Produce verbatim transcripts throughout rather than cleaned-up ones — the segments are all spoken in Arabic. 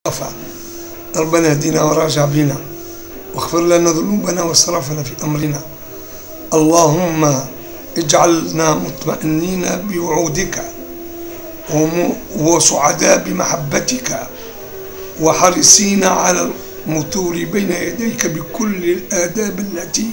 والرأفة. ربنا اهدنا وراجع بنا واغفر لنا ذنوبنا واسرافنا في أمرنا. اللهم اجعلنا مطمئنين بوعودك وسعداء بمحبتك وحريصين على المثور بين يديك بكل الآداب التي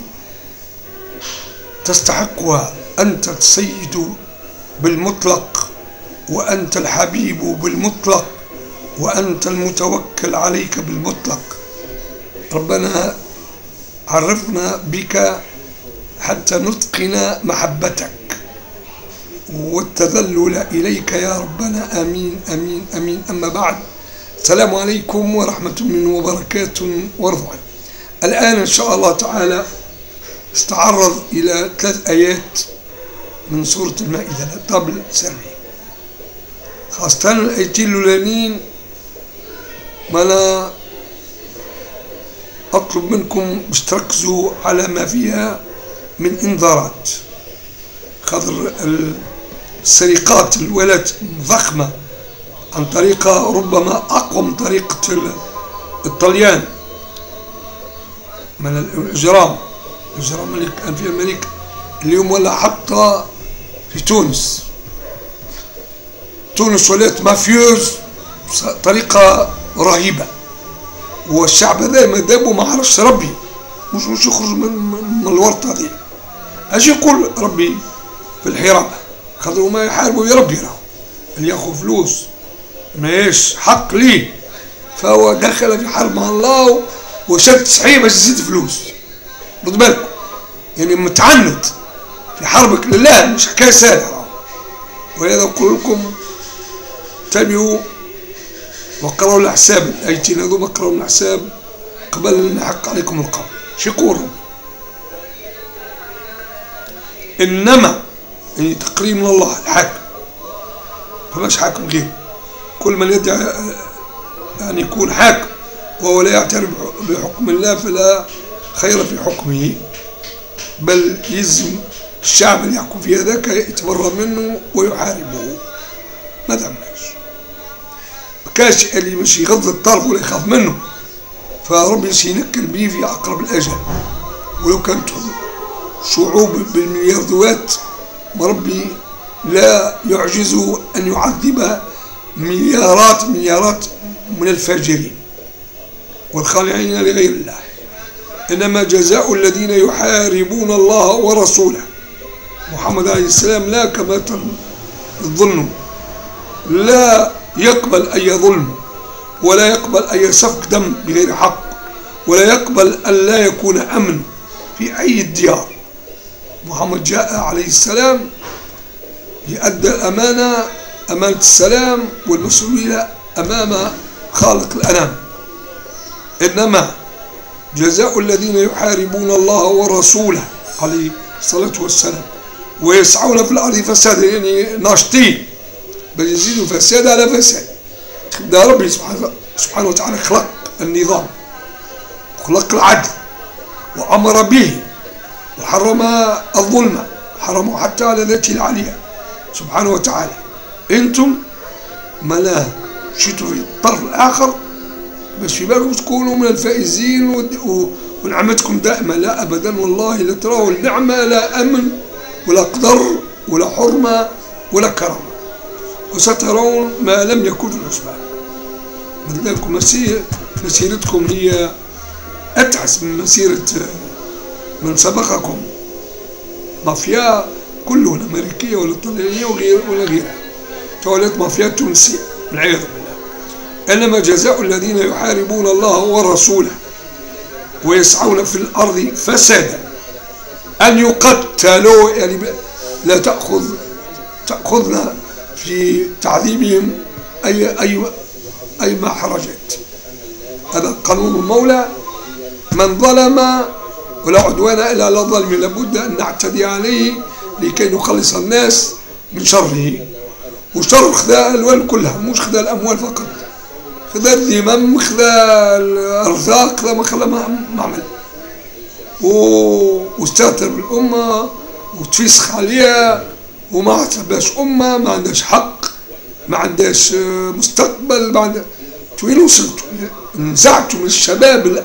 تستحقها. أنت السيد بالمطلق، وأنت الحبيب بالمطلق، وأنت المتوكل عليك بالمطلق. ربنا عرفنا بك حتى نتقن محبتك والتذلل إليك يا ربنا. آمين آمين آمين. أما بعد، السلام عليكم ورحمة الله وبركاته ورضوان. الآن إن شاء الله تعالى استعرض إلى ثلاث آيات من سورة المائدة قبل سري، خاصة الآيتين الأولانيين. ما أنا أطلب منكم باش تركزوا على ما فيها من إنذارات، خاطر السرقات الولات ضخمة عن طريقة ربما أقوى من طريقة الطليان من الإجرام الإجرام اللي كان في أمريكا اليوم ولا حتى في تونس. تونس ولات مافيوز بطريقة رهيبة، والشعب هذا ما دابو ما عرفش ربي، مش مش يخرج من, من الورطة هذه. اش يقول ربي في الحرابة؟ خاطر ما يحاربوا يا ربي، راهو اللي ياخذ فلوس ماهيش حق ليه، فهو دخل في حرب مع الله وشد صحيح باش يزيد فلوس. خد بالكم، يعني متعنت في حربك لله، مش حكايه سهله. ولهذا نقول لكم تابعوا وقرأوا الأحساب. الآيتين هذوما اقرأوا الأحساب قبل أن يحق عليكم القول. شو يقول؟ إنما يعني تقريب من الله الحاكم، فماش حاكم غير. كل من يدعي يعني يكون حاكم وهو لا يعترف بحكم الله فلا خير في حكمه، بل يلزم الشعب اللي يحكم في هذاك يتبرى منه ويحاربه. ما ثماش كاش اللي مش يغض الطرف ولا يخاف منه، فربي سينكل به في أقرب الأجل. ولو كانت شعوب بالملياردوات، ربي لا يعجز أن يعذب مليارات مليارات من الفاجرين والخالعين لغير الله. إنما جزاء الذين يحاربون الله ورسوله. محمد عليه السلام لا كما تظنوا، لا يقبل أي ظلم، ولا يقبل أي سفك دم بغير حق، ولا يقبل أن لا يكون أمن في أي ديار. محمد جاء عليه السلام يؤدى الأمانة، أمانة السلام والمسؤولية أمام خالق الأنام. إنما جزاء الذين يحاربون الله ورسوله عليه الصلاة والسلام ويسعون في الأرض فسادا، يعني ناشطين بل يزيدوا فساد على فساد. ده ربي سبحانه وتعالى خلق النظام وخلق العدل وأمر به وحرم الظلم، حرمه حتى على ذاته العالية سبحانه وتعالى. انتم ما لا مشيتوا في الطرف الآخر باش في بالكم تكونوا من الفائزين ونعمتكم دائما. لا أبدا، والله لا تراوا النعمة، لا أمن ولا قدر ولا حرمة ولا كرم، وسترون ما لم يكن في الحسبان. مثلكم مسير مسيرتكم هي أتعس من مسيرة من سبقكم، مافيا كلها الأمريكية ولا الطليانية وغير ولا غيرها، تولت مافيا تونسية والعياذ بالله. إنما جزاء الذين يحاربون الله ورسوله ويسعون في الأرض فسادا أن يقتلوا، يعني لا تأخذ تأخذنا في تعذيبهم أي أي أي ما حرجت. هذا قانون المولى، من ظلم ولا عدوان إلا على الظالم لابد أن نعتدي عليه لكي نخلص الناس من شره. وشر خذا الألوان كلها، مش خذا الأموال فقط، خذا الذمم، خذا الأرزاق، خذا ما خذا ما عمل، واستهتر بالأمة وتفسخ عليها وما عتباش أمة، ما عندهاش حق، ما عندهاش مستقبل، ما عندها وين وصلتوا؟ نزعتوا من الشباب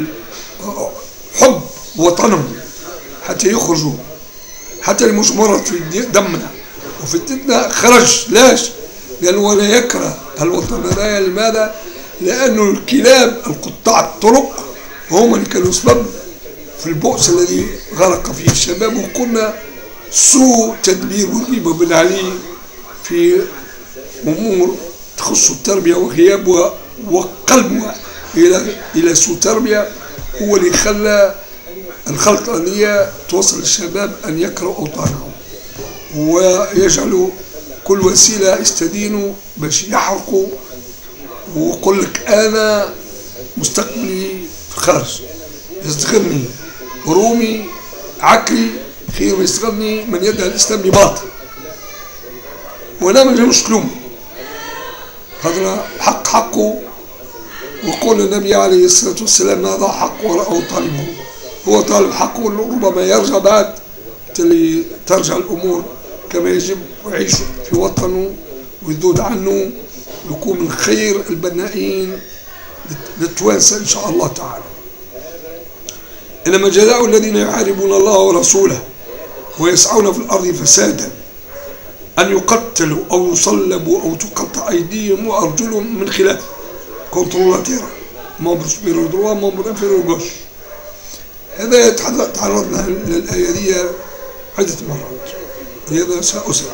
حب وطنهم حتى يخرجوا، حتى اللي مش مرض في دمنا وفي دمنا خرج. لاش؟ لأنه لا يكره الوطنية. لماذا؟ لأنه الكلاب القطاع الطرق هم اللي كانوا سبب في البؤس الذي غرق فيه الشباب، وقلنا سوء تدبير والغيبة بالعلي في أمور تخص التربية وغيابها وقلبها إلى إلى سوء تربية هو اللي خلى الخلطة دي توصل الشباب أن يكرهوا أوطانهم ويجعلوا كل وسيلة يستدينوا باش يحرقوا، ويقول لك أنا مستقبلي في الخارج، يستغلني رومي عكري خير يستغلني من يدعي الإسلام بباطل. وأنا ما نجمش نلوم، هذا حق حقه، وقول النبي عليه الصلاة والسلام هذا حق وراءه طالبه، هو طالب حقه ربما يرجع بعد اللي ترجع الأمور كما يجب ويعيش في وطنه ويذود عنه ويكون من خير البنائين للتوانسة إن شاء الله تعالى. إنما جزاء الذين يحاربون الله ورسوله ويسعون في الأرض فسادا أن يقتلوا أو يصلبوا أو تقطع أيديهم وأرجلهم من خلاف كونترولاتيرا ممبر سوبيرو دروا ممبر انفيرو جوش. هذا تعرضنا للآية دي عدة مرات، لهذا سأسرع.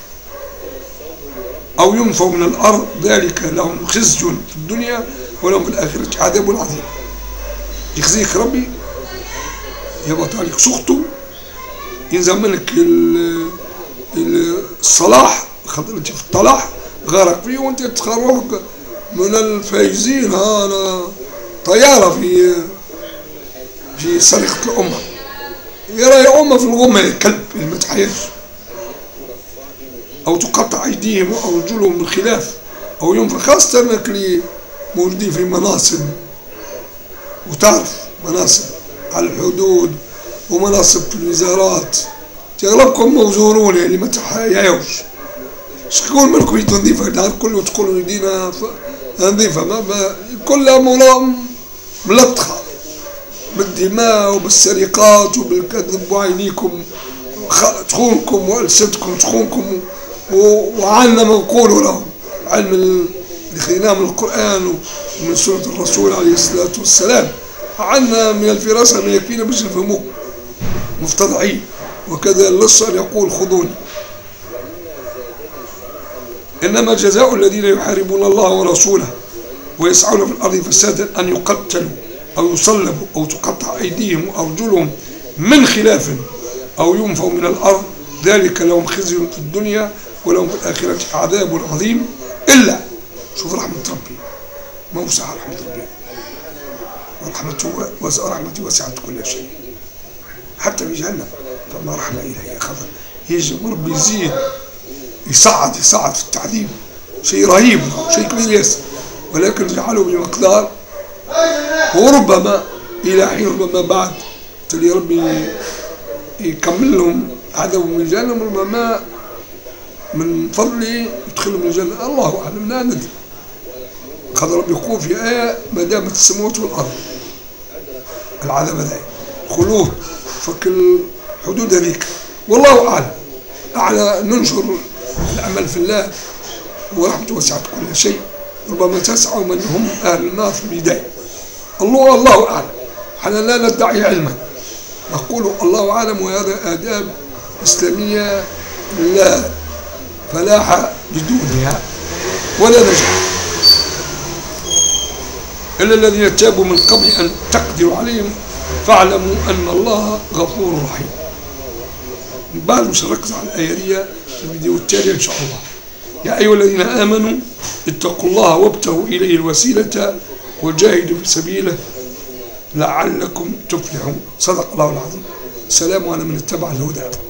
أو ينفوا من الأرض ذلك لهم خزي في الدنيا ولهم في الآخرة عذاب عظيم. يخزيك ربي يبقى عليك سخطه، ينزل منك الصلاح، خاطر انت في الطلاح غرق فيه وانت تخرج من الفايزين. انا طياره في في سرقه الامه، يرى امه في الغمه الكلب اللي ما تحياش. او تقطع ايديهم وارجلهم بالخلاف او ينفى، خاصه انك اللي موجودين في مناصب، وتعرف مناصب على الحدود ومناصب في الوزارات اغلبكم موزونون اللي ما تحياوش. شكون منكم يد نظيفه النهار كله تقولوا يدينا نظيفه؟ ما, ما كلها ملطخه بالدماء وبالسرقات وبالكذب وعينيكم تخونكم والسنتكم تخونكم. وعنا ما نقولوا له علم اللي خذيناه من القران ومن سنه الرسول عليه الصلاه والسلام، عنا من الفراسه ما يكفينا باش نفهموه مفتضحين. وكذا اللص يقول خذوني. إنما جزاء الذين يحاربون الله ورسوله ويسعون في الأرض فسادا أن يقتلوا أو يصلبوا أو تقطع أيديهم وأرجلهم من خلاف أو ينفوا من الأرض ذلك لهم خزي في الدنيا ولهم في الآخرة عذاب عظيم. إلا شوف رحمة ربي موسع رحمة ربي، ورحمته ورحمته وسعت كل شيء حتى في جهنم فما رحمة إليه خضر. يجي ربي يزيد يصعد يصعد في التعذيب، شيء رهيب شيء كبير ياسر، ولكن جعله بمقدار. وربما إلى حين ربما بعد تلي ربي يكمل لهم عذابهم من الجنة، ربما من فضله يدخلهم الجنة، الله أعلم لا ندري. خضر ربي يقول في آية ما دامت السماوات والأرض العذاب هذا خلود فك الحدود هذيك، والله أعلم. أعلى ننشر العمل في الله ورحمته وسعت كل شيء، ربما تسعى من هم أهل النار في البداية. الله الله أعلم، حنا لا ندعي علما، نقول الله أعلم، وهذا آداب إسلامية لا فلاح بدونها ولا نجاح. إلا الذين تابوا من قبل أن تقدروا عليهم فاعلموا أن الله غفور رحيم. بعد مش نركز على الآية دي في الفيديو التالي إن شاء الله. يا أيها الذين آمنوا اتقوا الله وابتغوا إليه الوسيلة وجاهدوا في سبيله لعلكم تفلحون. صدق الله العظيم. سلام على من اتبع الهدى.